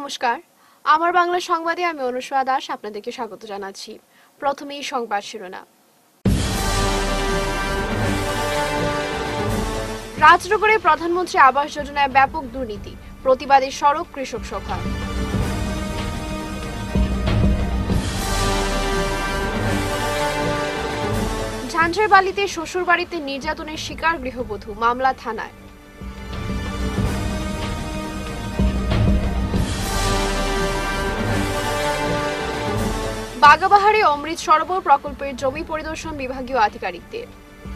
নমস্কার, আমার বাংলা সংবাদে আমি অনুষ্কা দাস আপনাদেরকে স্বাগত জানাচ্ছি। প্রথমেই সংবাদ শিরোনাম। রাজনগরে প্রধানমন্ত্রী আবাস যোজনায় ব্যাপক দুর্নীতি, প্রতিবাদে সড়ক কৃষক সভা। ঝাঞ্ঝারবালিতে শ্বশুরবাড়িতে নির্যাতনের শিকার গৃহবধূ, মামলা থানায়। বাগাবাহারে অমৃত সরোবর প্রকল্পের জমি পরিদর্শন বিভাগীয় আধিকারিকদের।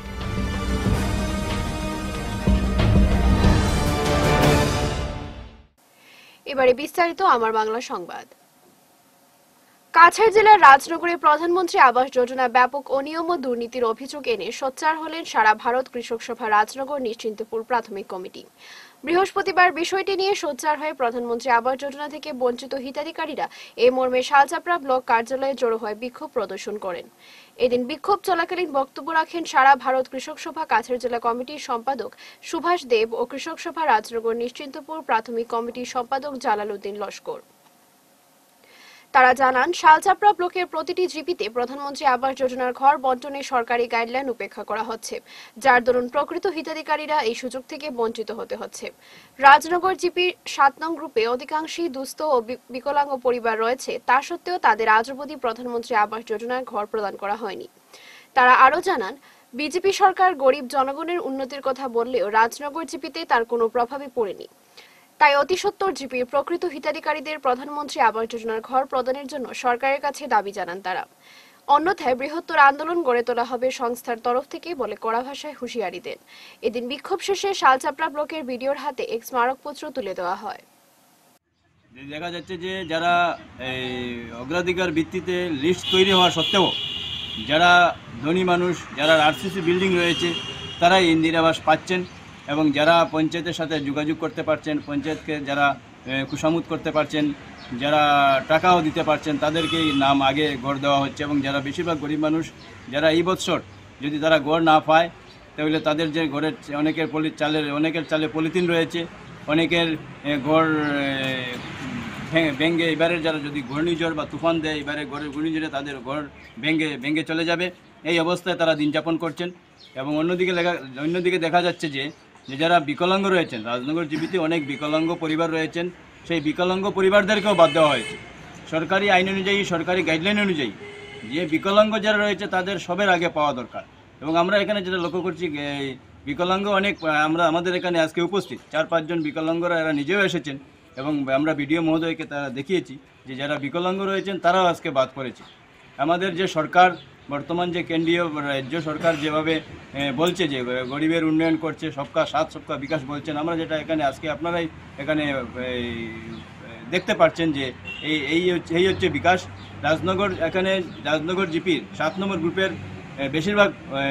এবারে বিস্তারিত আমার বাংলা সংবাদ। কাছাড় জেলার রাজনগরে প্রধানমন্ত্রী আবাস যোজনা ব্যাপক অনিয়ম ও দুর্নীতির অভিযোগ এনে সোচ্চার হলেন সারা ভারত কৃষক সভা রাজনগর নিশ্চিন্তপুর প্রাথমিক কমিটি। বৃহস্পতিবার বিষয়টি নিয়ে সোচ্চার হয়ে প্রধানমন্ত্রী আবাস যোজনা থেকে বঞ্চিত হিতাধিকারীরা এ মর্মে শালচাপড়া ব্লক কার্যালয়ে জড়ো হয়ে বিক্ষোভ প্রদর্শন করেন। এদিন বিক্ষোভ চলাকালীন বক্তব্য রাখেন সারা ভারত কৃষক সভা কাছাড় জেলা কমিটির সম্পাদক সুভাষ দেব ও কৃষক সভা রাজনগর নিশ্চিন্তপুর প্রাথমিক কমিটির সম্পাদক জালাল উদ্দিন লস্কর। তারা জানান, শালচাপড়া ব্লকের প্রতিটি জিপিতে প্রধানমন্ত্রী আবাস যোজনার ঘর বণ্টনে সরকারি গাইডলাইন উপেক্ষা করা হচ্ছে, যার দরুন প্রকৃত হিতাধিকারীরা এই সুযোগ থেকে বঞ্চিত হতে হচ্ছে। রাজনগর জিপির ৭ নং গ্রুপে অধিকাংশই দুস্থ ও বিকলাঙ্গ পরিবার রয়েছে, তা সত্ত্বেও তাদের আজ অবধি প্রধানমন্ত্রী আবাস যোজনার ঘর প্রদান করা হয়নি। তারা আরও জানান, বিজেপি সরকার গরিব জনগণের উন্নতির কথা বললেও রাজনগর জিপিতে তার কোনো প্রভাবই পড়েনি। তাই অতি সত্বর জিপির প্রকৃত হিতাধিকারীদের প্রধানমন্ত্রী আবাস যোজনার ঘর প্রদানের জন্য সরকারের কাছে দাবি জানান তারা। অন্যথায় বৃহত্তর আন্দোলন গড়ে তোলা হবে সংস্থার তরফ থেকে বলে কড়া ভাষায় হুঁশিয়ারি দেন। এদিন বিক্ষোভ শেষে শালচাপড়া ব্লকের বিডিওর হাতে এক স্মারকপত্র তুলে দেওয়া হয়। দেখা যাচ্ছে যে যারা অগ্রাধিকার ভিত্তিতে লিস্ট তৈরি হওয়া সত্ত্বেও যারা ধনী মানুষ, যারা আরসিসি বিল্ডিং রয়েছে, তারাই ইন্দিরা আবাস পাচ্ছেন এবং যারা পঞ্চায়েতের সাথে যোগাযোগ করতে পারছেন, পঞ্চায়েতকে যারা খুশামত করতে পারছেন, যারা টাকাও দিতে পারছেন, তাদেরকেই নাম আগে গড় দেওয়া হচ্ছে। এবং যারা বেশিরভাগ গরিব মানুষ, যারা এই বৎসর যদি তারা গড় না পায়, তাহলে তাদের যে ঘরের অনেকের চালে পলিথিন রয়েছে, অনেকের গড় ভেঙে এবারের যারা যদি ঘূর্ণিঝড় বা তুফান দেয়, এবারে ঘরের ঘূর্ণিঝড়ে তাদের ঘর ভেঙে চলে যাবে, এই অবস্থায় তারা দিন যাপন করছেন। এবং অন্যদিকে দেখা যাচ্ছে যে যারা বিকলাঙ্গ রয়েছেন, রাজনগর জিপিতে অনেক বিকলাঙ্গ পরিবার রয়েছেন, সেই বিকলাঙ্গ পরিবারদেরকেও বাদ দেওয়া হয়েছে। সরকারি আইন অনুযায়ী, সরকারি গাইডলাইন অনুযায়ী যে বিকলাঙ্গ যারা রয়েছে তাদের সবের আগে পাওয়া দরকার। এবং আমরা এখানে যেটা লক্ষ্য করছি, বিকলাঙ্গ অনেক আমাদের এখানে আজকে উপস্থিত ৪-৫ জন বিকলাঙ্গরা এরা নিজেও এসেছেন এবং আমরা বিডিও মহোদয়কে তারা দেখিয়েছি যে যারা বিকলাঙ্গ রয়েছেন তারাও আজকে বাদ পড়েছে। আমাদের যে সরকার, বর্তমান যে কেন্দ্রীয় রাজ্য সরকার যেভাবে বলছে যে গরিবের উন্নয়ন করছে, সবকা সাথ সবকা বিকাশ বলছেন, আমরা যেটা এখানে আজকে আপনারাই এখানে দেখতে পাচ্ছেন যে এই হচ্ছে বিকাশ। রাজনগর জিপির ৭ নম্বর গ্রুপের বেশিরভাগ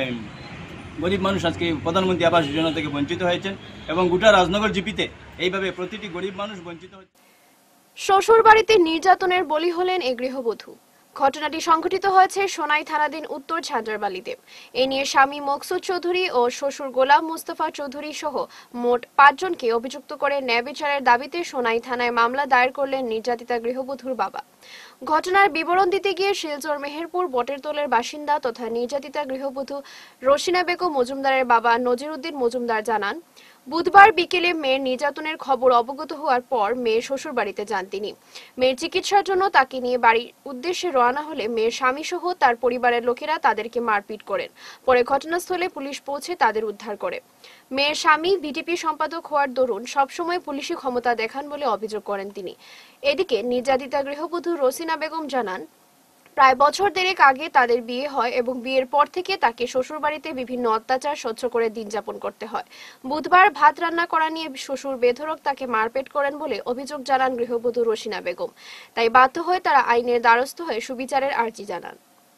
গরিব মানুষ আজকে প্রধানমন্ত্রী আবাস যোজনা থেকে বঞ্চিত হয়েছেন এবং গোটা রাজনগর জিপিতে এইভাবে প্রতিটি গরিব মানুষ বঞ্চিত হচ্ছে। শ্বশুর বাড়িতে নির্যাতনের বলি হলেন এই গৃহবধূ। ঘটনাটি সংঘটিত হয়েছে সোনাই থানাধীন উত্তর ঝাঞ্ঝারবালিতে। এ নিয়ে স্বামী মকসুদ চৌধুরী ও শ্বশুর গোলাম মুস্তফা চৌধুরী সহ মোট ৫ জনকে অভিযুক্ত করে ন্যায় বিচারের দাবিতে সোনাই থানায় মামলা দায়ের করলেন নির্যাতিতা গৃহবধূর বাবা। ঘটনার বিবরণ দিতে গিয়ে শিলচর মেহেরপুর বটেরতলের বাসিন্দা তথা নির্যাতিতা গৃহবধূ রোশিনা বেগম মজুমদারের বাবা নজির উদ্দিন মজুমদার জানান, বুধবার বিকেলে মেয়ের নির্যাতনের খবর অবগত হওয়ার পর মেয়ের শ্বশুর বাড়িতে যান তিনি। মেয়ের চিকিৎসার জন্য তাকে নিয়ে বাড়ির উদ্দেশ্যে রওনা হলে মেয়ের স্বামী সহ তার পরিবারের লোকেরা তাদেরকে মারপিট করেন। পরে ঘটনাস্থলে পুলিশ পৌঁছে তাদের উদ্ধার করে। মেয়ের স্বামী বিজেপি সম্পাদক হওয়ার দরুন সবসময় পুলিশি ক্ষমতা দেখান বলে অভিযোগ করেন তিনি। এদিকে নির্যাতিতা গৃহবধূ রোশিনা বেগম জানান, প্রায় বছর দেড়েক আগে তাদের বিয়ে হয় এবং বিয়ের পর থেকে তাকে শ্বশুরবাড়িতে বিভিন্ন অত্যাচার সহ্য করে দিন যাপন করতে হয়। বুধবার ভাত রান্না করা নিয়ে শ্বশুর বেধড়ক তাকে মারপেট করেন বলে অভিযোগ জানান গৃহবধূ রোশিনা বেগম। তাই বাধ্য হয়ে তারা আইনের দ্বারস্থ হয়ে সুবিচারের আর্জি জানান।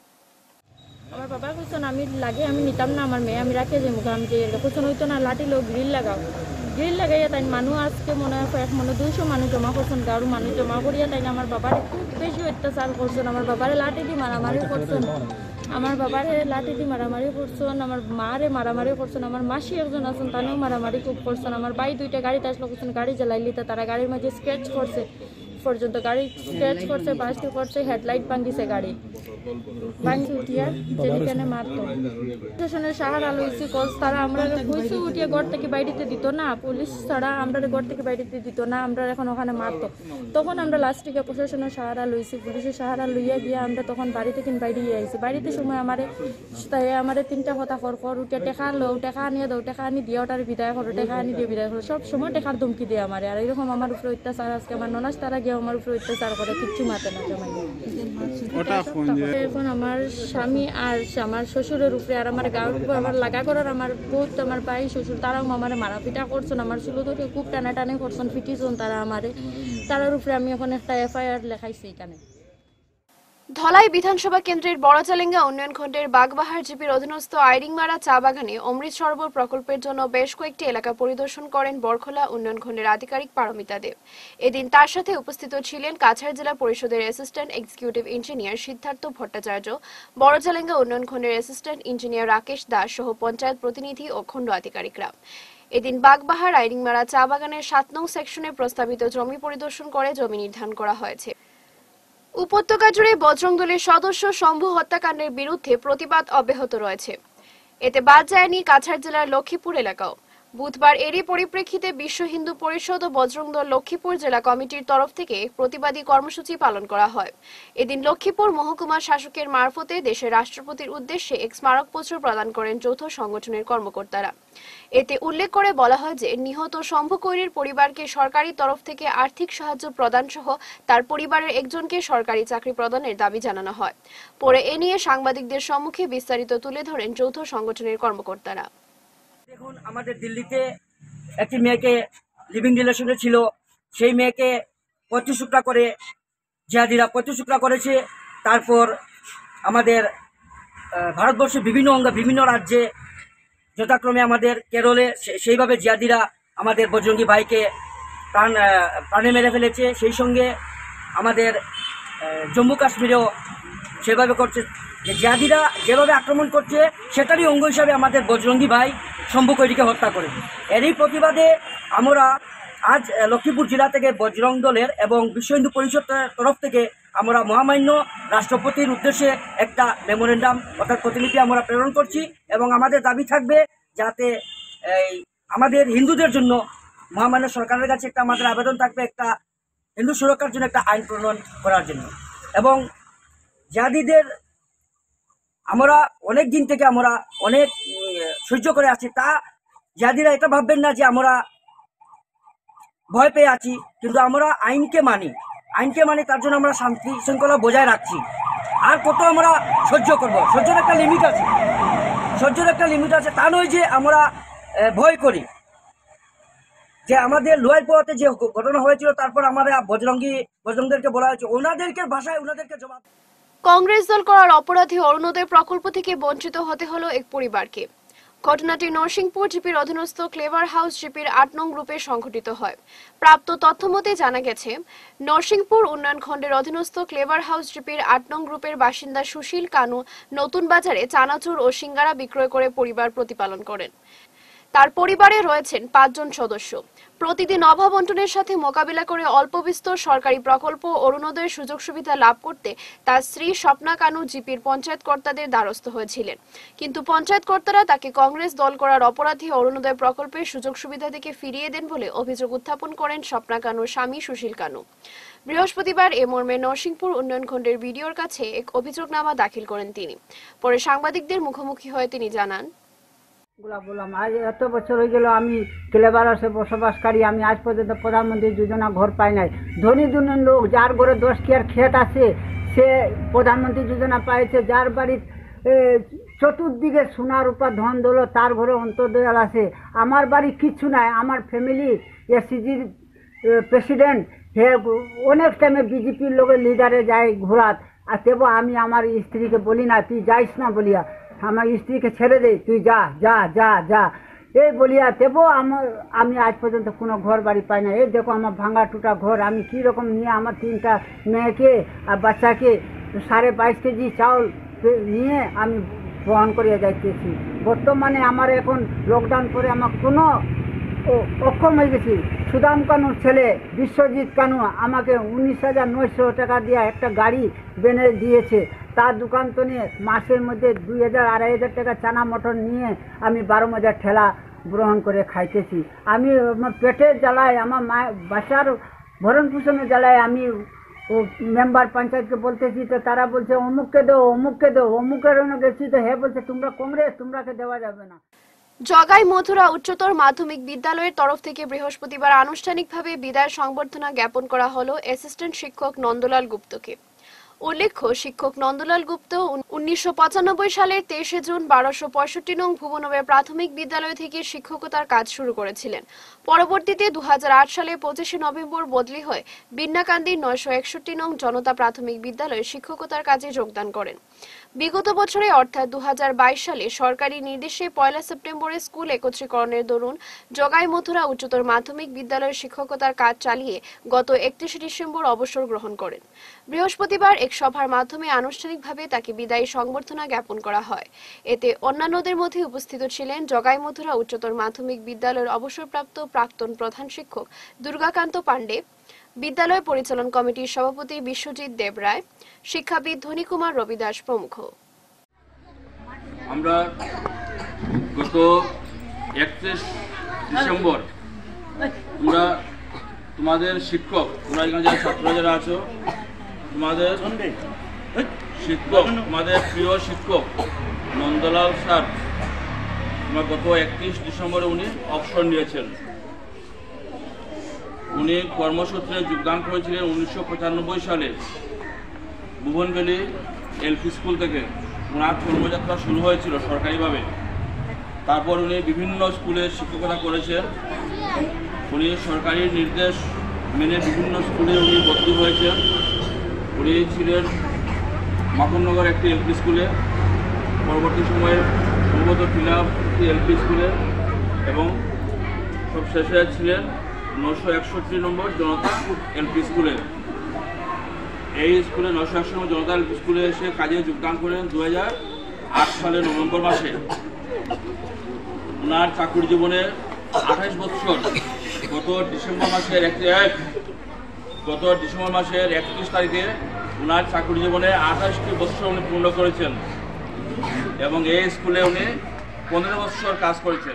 আমার বাবা কোন আমি নিতাম না, আমার মেয়ে আমি রাখে যাবো, আমি যে কোন হইতো না, লাঠি লোক গ্রিল লাগাইয়া তাই মানুষ আজকে মনে হয় 200 মানুষ জমা করছেন, গাড়ু মানুষ জমা করিয়া তাই আমার বাবার খুব বেশি অত্যাচার করছেন। আমার বাবারে লাঠি দিয়ে মারামারি করছেন, আমার মারে মারামারি করছেন, আমার মাসি একজন আছেন তানেও মারামারি খুব করছেন। আমার ভাই 2টা গাড়িতে আসলো করছেন, গাড়ি জ্বালাইলিতে তারা গাড়ির মাঝে স্কেচ করছে, পর্যন্ত গাড়ি স্ক্র্যাচ করছে, বাস্ট করছে, হেডলাইট ভাঙিছে, গাড়ি ভাঙি উঠিয়া যেখানে মারতো। প্রশাসনের সাহারা লইছি, কজ তারা আমরা কইছি উঠিয়া ঘর থেকে বাইরেতে দিত না, পুলিশ ছাড়া আমরা ঘর থেকে বাইরেতে দিত না, আমরা এখন ওখানে মারতো। তখন আমরা লাস্টে প্রশাসনের সাহারা লইছি, পুলিশের সাহারা লইয়া গিয়ে আমরা তখন বাড়ি থেকে বাইরে আইছি। বাড়িতে সময় আমারে 3টা কথা কর উঠিয়া টেকা লো, টেকা আনিয়ে দাও, টেকা আনি দিয়ে ওটার বিদায় করো, টেকা আনি দিয়ে বিদায় করো, সব সময় টেকার ধমকি দিয়ে আমার। আর এরকম আমার উপরে অত্যাচার, আজকে আমার ননাস তারা গিয়ে আমার উপরে অত্যাচার করে, কিচ্ছু মাতে না জমাই। এখন আমার স্বামী আর আমার শ্বশুরের উপরে আর আমার গাঁর উপরে আমার লাগা করার আমার বহুত আমার ভাই শ্বশুর তারাও আমার মারাপিটা করছেন, আমার চুলো ধরে খুব টানাটানি করছেন, ফিটিছেন তারা আমারে। তারার উপরে আমি এখন একটা FIR লেখাইছি এখানে। ধলাই বিধানসভা কেন্দ্রের বড়চালেঙ্গা উন্নয়ন খণ্ডের বাগবাহার জিপির অধীনস্থ আইরিংমারা চা বাগানে অমৃত সরোবর প্রকল্পের জন্য বেশ কয়েকটি এলাকা পরিদর্শন করেন বরখোলা উন্নয়ন খণ্ডের আধিকারিক পারমিতা দেব। এদিন তার সাথে উপস্থিত ছিলেন কাছাড় জেলা পরিষদের assistant executive engineer Siddhartha Bhattacharya, Borchalenga উন্নয়ন খণ্ডের অ্যাসিস্ট্যান্ট ইঞ্জিনিয়ার রাকেশ দাস সহ পঞ্চায়েত প্রতিনিধি ও খণ্ড আধিকারিকরা। এদিন বাগবাহার আইরিংমারা চা বাগানের 7 নং সেকশনে প্রস্তাবিত জমি পরিদর্শন করে জমি নির্ধারণ করা হয়েছে। উপত্যকা জুড়ে বজরং দলের সদস্য শম্ভু হত্যাকাণ্ডের বিরুদ্ধে প্রতিবাদ অব্যাহত রয়েছে। এতে বাদ যায়নি কাছাড় জেলার লক্ষ্মীপুর এলাকাও। বুধবার এরই পরিপ্রেক্ষিতে বিশ্ব হিন্দু পরিষদ ও বজরং দল লক্ষ্মীপুর জেলা কমিটির তরফ থেকে প্রতিবাদী কর্মসূচি পালন করা হয়। এদিন লক্ষ্মীপুর মহকুমা শাসকের মারফতে দেশের রাষ্ট্রপতির উদ্দেশ্যে এক স্মারকপত্র প্রদান করেন যৌথ সংগঠনের কর্মকর্তারা। এতে উল্লেখ করে বলা হয় যে নিহত শম্ভু কৈরির পরিবারকে সরকারি তরফ থেকে আর্থিক সাহায্য প্রদান সহ তার পরিবারের একজনকে সরকারি চাকরি প্রদানের দাবি জানানো হয়। পরে এ নিয়ে সাংবাদিকদের সম্মুখে বিস্তারিত তুলে ধরেন যৌথ সংগঠনের কর্মকর্তারা। দেখুন, আমাদের দিল্লিতে একটি মেয়েকে লিভিং রিলেশনে ছিল, সেই মেয়েকে 25 টুকরা করে জিহাদিরা 25 টুকরা করেছে। তারপর আমাদের ভারতবর্ষের বিভিন্ন অঙ্গে বিভিন্ন রাজ্যে যথাক্রমে আমাদের কেরলে সেইভাবে জিহাদিরা আমাদের বজরঙ্গী ভাইকে প্রাণে মেরে ফেলেছে। সেই সঙ্গে আমাদের জম্মু কাশ্মীরেও সেভাবে করছে। যে জিহাদিরা যেভাবে আক্রমণ করছে সেটারই অঙ্গ হিসাবে আমাদের বজরঙ্গী ভাই শম্ভু কৈরিকে হত্যা করে। এরই প্রতিবাদে আমরা আজ লক্ষ্মীপুর জেলা থেকে বজরং দলের এবং বিশ্ব হিন্দু পরিষদের তরফ থেকে আমরা মহামান্য রাষ্ট্রপতির উদ্দেশ্যে একটা মেমোরেন্ডাম অর্থাৎ প্রতিলিপি আমরা প্রেরণ করছি এবং আমাদের দাবি থাকবে যাতে আমাদের হিন্দুদের জন্য মহামান্য সরকারের কাছে একটা আমাদের আবেদন থাকবে একটা হিন্দু সুরক্ষার জন্য একটা আইন প্রণয়ন করার জন্য। এবং জিহাদিদের আমরা অনেক দিন থেকে আমরা অনেক সহ্য করে আছি, তা জিহাদিরা এটা ভাববেন না যে আমরা ভয় পেয়ে আছি, কিন্তু আমরা আইনকে মানি, তার জন্য আমরা শান্তি শৃঙ্খলা বজায় রাখছি। আর কত আমরা সহ্য করব? সহ্যের একটা লিমিট আছে, তা নয় যে আমরা ভয় করি। যে আমাদের লোয়ারপোয়াতে যে ঘটনা হয়েছিল তারপর আমরা বজরংদেরকে বলা হয়েছে, ওনাদেরকে ভাষায় ওনাদেরকে জবাব। কংগ্রেস দল করার অপরাধে অরুণোদয় প্রকল্প থেকে বঞ্চিত হতে হলো এক পরিবারকে। ঘটনাটি নরসিংপুর জিপির অধীনস্থ ক্লেভার হাউস জিপির 8 নং গ্রুপে সংঘটিত হয়। প্রাপ্ত তথ্যমতে জানা গেছে, নরসিংপুর উন্নয়ন খণ্ডের অধীনস্থ ক্লেভার হাউস জিপির 8 নং গ্রুপের বাসিন্দা সুশীল কানু নতুন বাজারে চানাচুর ও সিঙ্গারা বিক্রয় করে পরিবার প্রতিপালন করেন। তার পরিবারে রয়েছেন 5 জন সদস্য। প্রতিদিন অভাব বন্টনের সাথে মোকাবিলা করে অল্প বিস্তর সরকারি প্রকল্প অরুণোদয়ের সুযোগ সুবিধা লাভ করতে তার স্ত্রী স্বপ্না কানু জিপির পঞ্চায়েত কর্তাদের দ্বারস্থ হয়েছিলেন, কিন্তু পঞ্চায়েত কর্তারা তাকে কংগ্রেস দল করার অপরাধে অরুণোদয় প্রকল্পের সুযোগ সুবিধা থেকে ফিরিয়ে দেন বলে অভিযোগ উত্থাপন করেন স্বপ্না কানুর স্বামী সুশীল কানু। বৃহস্পতিবার এ মর্মে নরসিংপুর উন্নয়ন খণ্ডের বিডিওর কাছে এক অভিযোগনামা দাখিল করেন তিনি। পরে সাংবাদিকদের মুখোমুখি হয়ে তিনি জানান, বললাম আজ এত বছর হয়ে গেল আমি ক্লেভার হাউসে বসবাসকারী, আমি আজ পর্যন্ত প্রধানমন্ত্রী যোজনা ঘর পাই নাই। ধনী লোক যার ঘরে 10 কেয়ার ক্ষেত আছে সে প্রধানমন্ত্রী যোজনা পাইছে, যার বাড়ির চতুর্দিকে সোনা রূপা ধন দৌলত তার ঘরে অন্তর্দয়াল আছে। আমার বাড়ি কিচ্ছু নাই। আমার ফ্যামিলি এসিজির প্রেসিডেন্ট হে অনেক টাইমে বিজেপির লোকের লিডারে যায় ঘোরাত, আর তেবো আমি আমার স্ত্রীকে বলি না তুই যাইস না বলিয়া, আমার স্ত্রীকে ছেড়ে দে, তুই যা যা যা যা এই বলিয়া তেবো আমি আজ পর্যন্ত কোনো ঘর বাড়ি পাই না। এই দেখো আমার ভাঙা টুটা ঘর, আমি কীরকম নিয়ে আমার 3টা মেয়েকে আর বাচ্চাকে 22.5 কেজি চাউল নিয়ে আমি বহন করিয়া যাইতেছি। বর্তমানে আমার এখন লকডাউন করে আমার কোনো অক্ষম হয়ে গেছি। সুদাম কানুর ছেলে বিশ্বজিৎ কানু আমাকে 19,900 টাকা দিয়ে একটা গাড়ি বেনে দিয়েছে। তার দোকান তো নিয়ে মাসের মধ্যে 2,000-2,500 টাকা চানা মটর নিয়ে আমি 12 মজার ঠেলা গ্রহণ করে খাইতেছি। আমি আমার পেটের জ্বালায়, আমার বাসার ভরণ পোষণের জ্বালায় আমি মেম্বার পঞ্চায়েতকে বলতেছি, তো তারা বলছে অমুককে দেও, অমুককে দেও। অমুকের গেছি তো হে বলছে তোমরা কংগ্রেস, তোমরাকে দেওয়া যাবে না। জগাই মথুরা উচ্চতর মাধ্যমিক বিদ্যালয়ের তরফ থেকে বৃহস্পতিবার আনুষ্ঠানিকভাবে বিদায় সংবর্ধনা জ্ঞাপন করা হলো অ্যাসিস্ট্যান্ট শিক্ষক নন্দলাল গুপ্তকে। উল্লেখ্য, শিক্ষক নন্দলাল গুপ্ত 1995 সালের 23 জুন 1265 নং ভুবনবের প্রাথমিক বিদ্যালয় থেকে শিক্ষকতার কাজ শুরু করেছিলেন। পরবর্তীতে 2008 সালে 25 নভেম্বর বদলি হয়ে বিন্নাকান্দির 961 নং জনতা প্রাথমিক বিদ্যালয়ে শিক্ষকতার কাজে যোগদান করেন। বিগত বছরে অর্থাৎ 2022 সালে সরকারি নির্দেশে 1 সেপ্টেম্বরে স্কুল একত্রীকরণের দরুন জগাই মথুরা উচ্চতর মাধ্যমিক বিদ্যালয়ের শিক্ষকতার কাজ চালিয়ে গত 31 ডিসেম্বর অবসর গ্রহণ করেন। বৃহস্পতিবার এক সভার মাধ্যমে আনুষ্ঠানিকভাবে তাকে বিদায়ী সংবর্ধনা জ্ঞাপন করা হয়। এতে অন্যান্যদের মধ্যে উপস্থিত ছিলেন জগাই মথুরা উচ্চতর মাধ্যমিক বিদ্যালয়ের অবসরপ্রাপ্ত প্রাক্তন প্রধান শিক্ষক দুর্গাকান্ত পাণ্ডে, বিদ্যালয় পরিচালন কমিটির সভাপতি বিশ্বজিৎ দেবরায়, শিক্ষাবিদ ধনীকুমার রবিদাস প্রমুখ। আমরা গত 31 ডিসেম্বর তোমরা তোমাদের শিক্ষক, তোমরা এখানে যারা ছাত্ররা যারা আছো, তোমাদের শিক্ষক, তোমাদের প্রিয় শিক্ষক নন্দলাল স্যার তোমরা গত 31 ডিসেম্বরে উনি অবসর নিয়েছেন। উনি কর্মসূত্রে যোগদান করেছিলেন 1995 সালে ভুবনবেলি এলপি স্কুল থেকে। ওনার কর্মযাত্রা শুরু হয়েছিল সরকারিভাবে। তারপর উনি বিভিন্ন স্কুলে শিক্ষকতা করেছেন। উনি সরকারি নির্দেশ মেনে বিভিন্ন স্কুলে উনি ভর্তি হয়েছেন। উনি ছিলেন মাখননগর একটি এলপি স্কুলে, পরবর্তী সময়ে সম্ভবত টিলাপতি এলপি স্কুলে, এবং সব শেষে ছিলেন 961 নম্বর জনতা এলপি স্কুলে। এই স্কুলে 961 নম্বর জনতা এলপি স্কুলে এসে কাজে যোগদান করেন 2008 সালের নভেম্বর মাসে। ওনার চাকরি জীবনে 28 বছর। গত ডিসেম্বর মাসের 31 তারিখে ওনার চাকরি জীবনে 28টি বছর উনি পূর্ণ করেছেন এবং এই স্কুলে উনি 15 বছর কাজ করেছেন।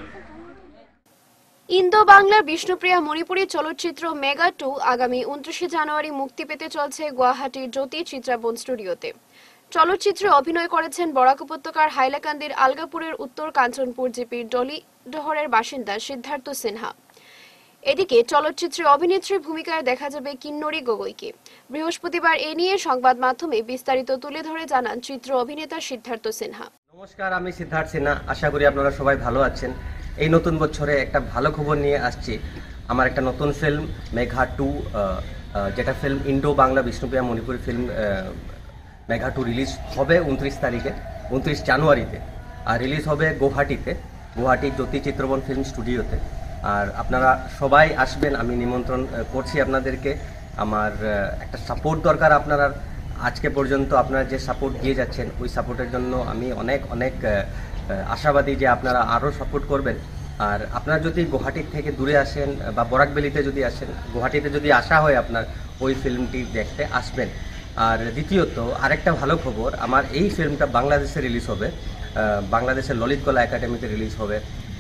ইন্দো বাংলার বিষ্ণুপ্রিয়া মণিপুরী চলচ্চিত্র মেগা 2 আগামী 29 জানুয়ারি মুক্তি পেতে চলছে গুয়াহাটির জ্যোতি চিত্রাবন স্টুডিওতে। চলচ্চিত্রে অভিনয় করেছেন বরাক উপত্যকার হাইলাকান্দির আলগাপুরের উত্তর কাঞ্চনপুর জিপির ডলিডহরের বাসিন্দা সিদ্ধার্থ সিনহা। এদিকে চলচ্চিত্রে অভিনেত্রীর ভূমিকায় দেখা যাবে কিন্নরী গগৈকে। বৃহস্পতিবার এ নিয়ে সংবাদ মাধ্যমে বিস্তারিত তুলে ধরে জানান চিত্র অভিনেতা সিদ্ধার্থ সিনহা। নমস্কার, আমি সিদ্ধার্থ সিনহা। আশা করি আপনারা সবাই ভালো আছেন। এই নতুন বছরে একটা ভালো খবর নিয়ে আসছি। আমার একটা নতুন ফিল্ম মেঘা 2, যেটা film Indo Bangla Bishnupriya Manipuri film Megha 2 release হবে 29 জানুয়ারিতে, আর রিলিজ হবে গুয়াহাটি জ্যোতি চিত্রবন ফিল্ম স্টুডিওতে। আর আপনারা সবাই আসবেন, আমি নিমন্ত্রণ করছি আপনাদেরকে। আমার একটা সাপোর্ট দরকার আপনারা। আজকে পর্যন্ত আপনারা যে সাপোর্ট দিয়ে যাচ্ছেন, ওই সাপোর্টের জন্য আমি অনেক আশাবাদী যে আপনারা আরও সাপোর্ট করবেন। আর আপনারা যদি গুয়াহাটির থেকে দূরে আসেন বা বরাকবেলিতে যদি আসেন, গুয়াহাটিতে যদি আসা হয় আপনার ওই ফিল্মটি দেখতে আসবেন। আর দ্বিতীয়ত আরেকটা ভালো খবর, আমার এই ফিল্মটা বাংলাদেশে রিলিজ হবে, বাংলাদেশের ললিত কলা একাডেমিতে রিলিজ হবে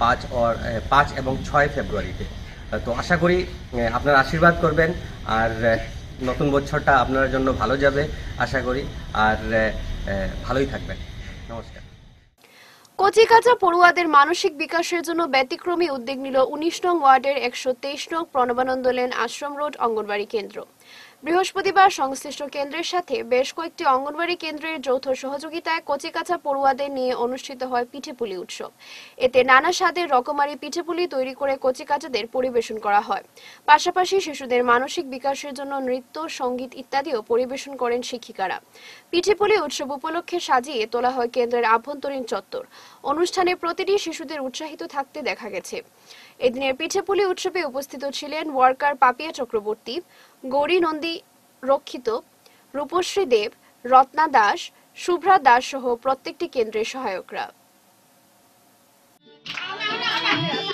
5 এবং 6 ফেব্রুয়ারিতে। তো আশা করি আপনারা আশীর্বাদ করবেন, আর নতুন বছরটা আপনার জন্য ভালো যাবে আশা করি, আর ভালোই থাকবেন। নমস্কার। কচিকাঁচা পড়ুয়াদের মানসিক বিকাশের জন্য ব্যতিক্রমী উদ্যোগ নিল 19 নং ওয়ার্ডের 123 নং প্রণবানন্দ লেন আশ্রম রোড অঙ্গনবাড়ি কেন্দ্র। বৃহস্পতিবার সংশ্লিষ্ট কেন্দ্রের সাথে বেশ কয়েকটি অঙ্গনবাড়ি কেন্দ্রের যৌথ সহযোগিতায় কচিকাঁচা পড়ুয়াদের নিয়ে অনুষ্ঠিত হয় পিঠেপুলি উৎসব। এতে নানা স্বাদের রকমারি পিঠেপুলি তৈরি করে কচিকাঁচাদের পরিবেশন করা হয়। পাশাপাশি শিশুদের মানসিক বিকাশের জন্য নৃত্য, সঙ্গীত ইত্যাদিও পরিবেশন করেন শিক্ষিকারা। পিঠেপুলি উৎসব উপলক্ষে সাজিয়ে তোলা হয় কেন্দ্রের আভ্যন্তরীণ চত্বর। অনুষ্ঠানে প্রতিটি শিশুদের উৎসাহিত থাকতে দেখা গেছে। এদিনের পিঠেপুলি উৎসবে উপস্থিত ছিলেন ওয়ার্কার পাপিয়া চক্রবর্তী, গৌরী নন্দী রক্ষিত, রূপশ্রী দেব, রত্না দাস, শুভ্রা দাস সহ প্রত্যেকটি কেন্দ্রের সহায়করা।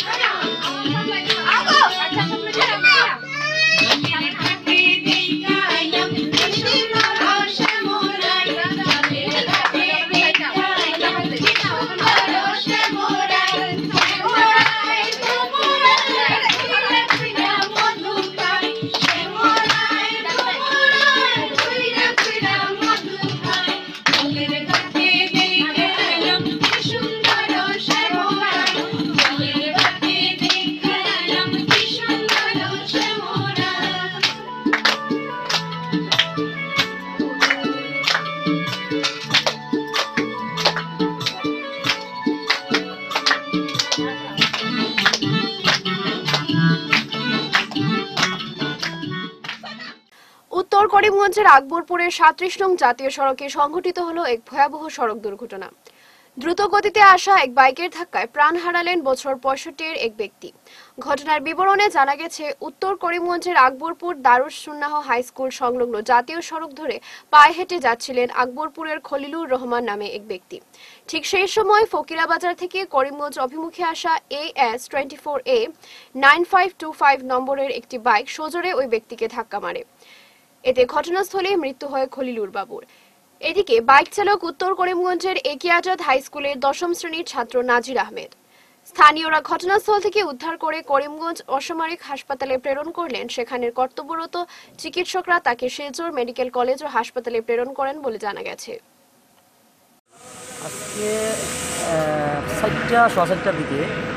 উত্তর করিমগঞ্জের আকবরপুরের ৩৭ নং জাতীয় সড়কে সংঘটিত হলো এক ভয়াবহ সড়ক দুর্ঘটনা। দ্রুত গতিতে আসা এক বাইকের ধাক্কায় প্রাণ হারালেন বছর ৬৫-এর এক ব্যক্তি। ঘটনার বিবরণে জানা গেছে, উত্তর করিমগঞ্জের আকবরপুর দারুস সুন্নাহ হাই স্কুল সংলগ্ন জাতীয় সড়ক ধরে পায়ে হেঁটে যাচ্ছিলেন আকবরপুরের খলিলুর রহমান নামে এক ব্যক্তি। ঠিক সেই সময় ফকিরাবাজার থেকে করিমগঞ্জ অভিমুখে আসা AS24A 9525 নম্বরের একটি বাইক সজোরে ওই ব্যক্তিকে ধাক্কা মারে। এতে ঘটনাস্থলে মৃত্যু হয় খলিলুর বাবুর। এদিকে বাইক চালক উত্তর করিমগঞ্জের একে আজাদ হাই স্কুলের ১০ম শ্রেণীর ছাত্র নাজির আহমেদ। স্থানীয়রা ঘটনাস্থল থেকে উদ্ধার করে করিমগঞ্জ অসামরিক হাসপাতালে প্রেরণ করলেন। সেখানের কর্তব্যরত চিকিৎসকরা তাকে শেরজোর মেডিকেল কলেজ ও হাসপাতালে প্রেরণ করেন বলে জানা গেছে। আজকে ৪টার দিকে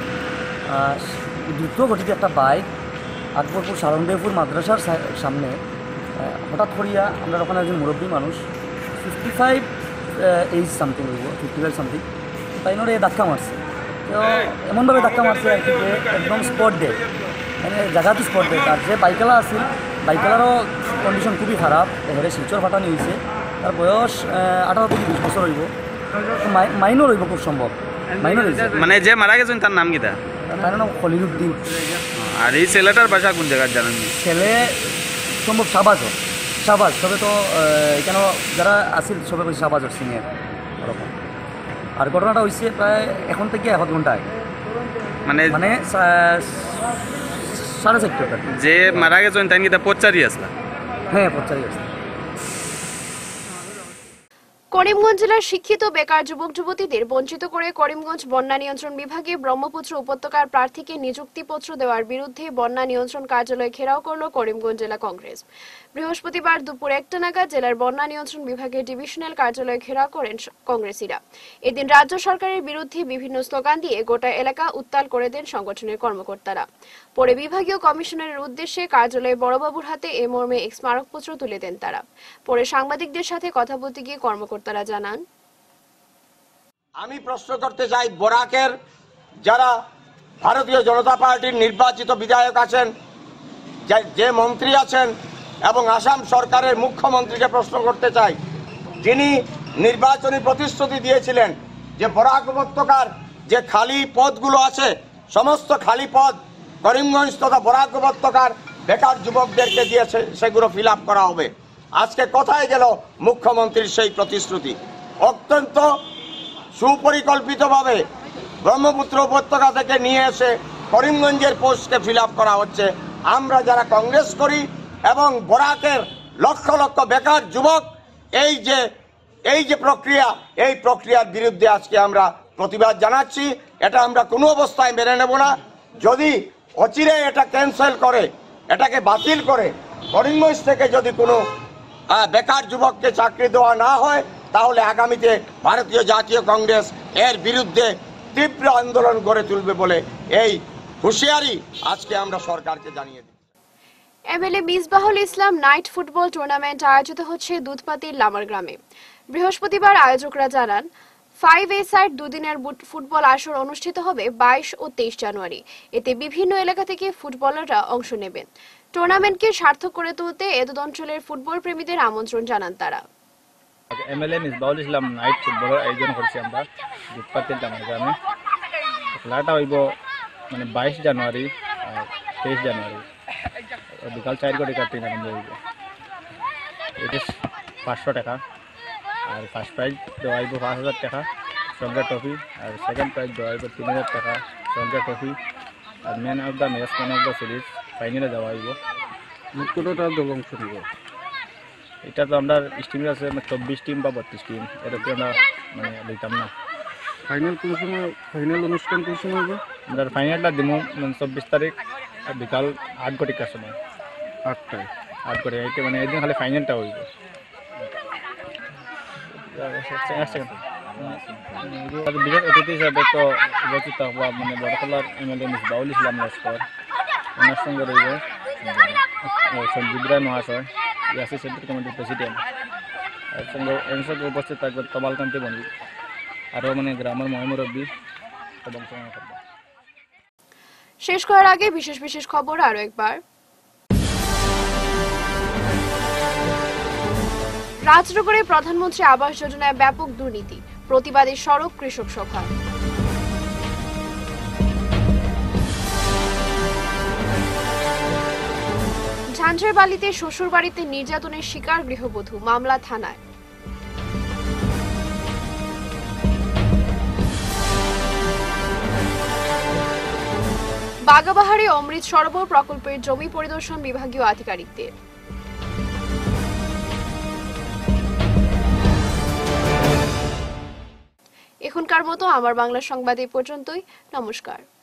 দ্রুত গতিতে একটা বাইক আকবরপুর সারঙ্গদেবপুর মাদ্রাসার সামনে হঠাৎ করিয়া আমরা ওখানে একজন মুরব্বী মানুষ 55 এইজ সামথিং হইব 55 সামথিং তাইনরে ধাক্কা মারছে। তো এমনভাবে ধাক্কা মারছে আর কি যে একদম স্পট ডেড, মানে জায়গাতে স্পট ডেড। আর যে বাইকালা আছিল বাইকালারও কন্ডিশন খুবই খারাপ, হেরে শিলচর ফাটানি হয়েছে। তার বয়স 18 থেকে 20 বছর হইব, মাইনর হইব খুব সম্ভব, মাইনর হয়েছে। মানে যে মারা গেছেন তার নাম কিটা? তার নাম খলিলুদ্দিন। আর এই ছেলেটার বাসা কোন জায়গায় জানেন? ছেলে সম্ভব শাহবাজ, সবে তো এখানে যারা আছিল সবে শাহবাজ সিংয়ের ওরকম। আর ঘটনাটা হয়েছে প্রায় এখন থেকে 1 ঘন্টা আগে, মানে 4:30। যে মারা গেছেন তাই কিটা পচারি আসলা? হ্যাঁ, পচারি আসলা। করিমগঞ্জ জেলার শিক্ষিত বেকার যুবক যুবতীদের বঞ্চিত করে করিমগঞ্জ বন্যা নিয়ন্ত্রণ বিভাগে ব্রহ্মপুত্র উপত্যকার প্রার্থীকে নিযুক্তিপত্র দেওয়ার বিরুদ্ধে বন্যা নিয়ন্ত্রণ কার্যালয় ঘেরাও করল করিমগঞ্জ জেলা কংগ্রেস। বৃহস্পতিবার দুপুর ১টা নাগাদ জেলার বন্যা নিয়ন্ত্রণ বিভাগের ডিভিশনাল কার্যালয় ঘেরাও করেন কংগ্রেসীরা। এদিন রাজ্য সরকারের বিরুদ্ধে বিভিন্ন স্লোগান দিয়ে গোটা এলাকা উত্তাল করে দেন সংগঠনের কর্মকর্তারা। পরে বিভাগীয় কমিশনারের উদ্দেশ্যে কার্যালয়ে বড়বাবুর হাতে এ মর্মে এক স্মারকপত্র তুলে দেন তারা। পরে সাংবাদিকদের সাথে কথা বলতে গিয়ে কর্মকর্তারা জানান, আমি প্রশ্ন করতে চাই বরাকের যারা ভারতীয় জনতা পার্টির নির্বাচিত বিধায়ক আছেন, যে মন্ত্রী আছেন এবং আসাম সরকারের মুখ্যমন্ত্রীকে প্রশ্ন করতে চাই, যিনি নির্বাচনী প্রতিশ্রুতি দিয়েছিলেন যে বরাক উপত্যকার যে খালি পদগুলো আছে সমস্ত খালি পদ করিমগঞ্জ তথা বরাক উপত্যকার বেকার যুবকদেরকে দিয়েছে, সেগুলো ফিল আপ করা হবে। আজকে কোথায় গেল মুখ্যমন্ত্রীর সেই প্রতিশ্রুতি? অত্যন্ত সুপরিকল্পিতভাবে ব্রহ্মপুত্র উপত্যকা থেকে নিয়ে এসে করিমগঞ্জের পোস্টকে ফিল আপ করা হচ্ছে। আমরা যারা কংগ্রেস করি এবং বরাকের লক্ষ লক্ষ বেকার যুবক এই যে প্রক্রিয়া, এই প্রক্রিয়ার বিরুদ্ধে আজকে আমরা প্রতিবাদ জানাচ্ছি। এটা আমরা কোনো অবস্থায় মেনে নেব না। যদি অচিরে এটা ক্যান্সেল করে, এটাকে বাতিল করে করিমগঞ্জ থেকে যদি কোনো বেকার যুবককে চাকরি দেওয়া না হয়, তাহলে আগামীতে ভারতীয় জাতীয় কংগ্রেস এর বিরুদ্ধে তীব্র আন্দোলন গড়ে তুলবে বলে এই হুঁশিয়ারি আজকে আমরা সরকারকে জানিয়ে দিই। MLA Misbahul Islam night football tournament আয়োজিত হচ্ছে দুধপাতির লামার গ্রামে। বৃহস্পতিবার আয়োজকরা জানান, 5A সাইড দুদিনের ফুটবল আসর অনুষ্ঠিত হবে 22 ও 23 জানুয়ারি। এতে বিভিন্ন এলাকা থেকে ফুটবলাররা অংশ নেবেন। টুর্নামেন্টকে সার্থক করে তুলতে এতদ অঞ্চলের ফুটবল প্রেমীদের আমন্ত্রণ জানান তারা। এমএলএ মিসবাহুল ইসলাম নাইট ফুটবলের আয়োজন করছি আমরা দুধপাতির লামার গ্রামে। খেলাটা হইব মানে 22 জানুয়ারি আর 23 জানুয়ারি বিকাল 4 কোটি কাটিং আরম্ভ হইব। এটা 500 টাকা, আর ফার্স্ট প্রাইজ দেওয়া হইব 5000 টাকা সঙ্গে ট্রফি, আর সেকেন্ড প্রাইজ দেওয়া হইব 3000 টাকা সঙ্গে ট্রফি। আর man of the match, man of the series ফাইনালে যাওয়া হইব। কতটা দল অংশ নিব? এটা তো আমরা স্টিমে আছে 24 টিম বা 32 টিম, এরকম আমরা মানে লইতাম না। ফাইনাল কোন সময়, ফাইনাল অনুষ্ঠান কোন সময় হবে? আমরা ফাইনালটা দিব 24 তারিখ বিকাল 8 ঘটিকার সময়। 8টায়? 8 ঘটিকা, এটা মানে একদিন খালি ফাইনালটা হইব। বিশেষ অতিথি হিসাবে তো উপস্থিত হওয়া মানে বড়খলার এমএলএ মিস বাউল ইসলাম লস্কর, ওনার সঙ্গে রইবে সঞ্জীব রায় মহাশয়, ইয়াসি সেন্ট্রাল কমিটির প্রেসিডেন্ট, এর সঙ্গে উপস্থিত থাকবে তমালকান্তি বণিক, আরও মানে গ্রামের মহিমুরব্বী এবং শেষ করার আগে বিশেষ বিশেষ খবর আরো একবার। রাজনগরে প্রধানমন্ত্রী আবাস যোজনায় ব্যাপক দুর্নীতি, প্রতিবাদে সড়ক কৃষক সভা। ঝাঞ্ঝারবালিতে শ্বশুর বাড়িতে নির্যাতনের শিকার গৃহবধূ, মামলা থানায়। বাগাবাহারে অমৃত সরোবর প্রকল্পের জমি পরিদর্শন বিভাগীয় আধিকারিকদের। এখনকার মতো আমার বাংলা সংবাদ এই পর্যন্তই। নমস্কার।